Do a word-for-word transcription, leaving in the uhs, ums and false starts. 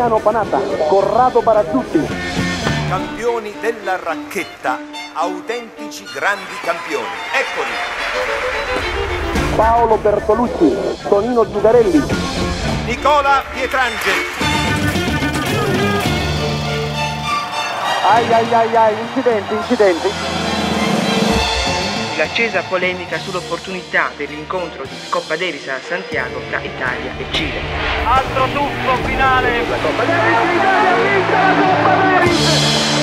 Emiliano Panata, Corrado Barazzutti. Campioni della racchetta, autentici grandi campioni. Eccoli. Paolo Bertolucci, Tonino Zugarelli. Nicola Pietrangeli. Ai ai ai ai, incidenti, incidenti. L'accesa polemica sull'opportunità dell'incontro di Coppa Davis a Santiago tra Italia e Cile. Altro tuffo finale. La Coppa Davis, l'Italia ha vinto la Coppa Davis!